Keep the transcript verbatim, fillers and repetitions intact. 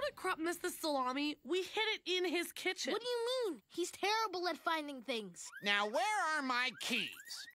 did Crop miss the salami? We hid it in his kitchen. What do you mean? He's terrible at finding things. Now, where are my keys?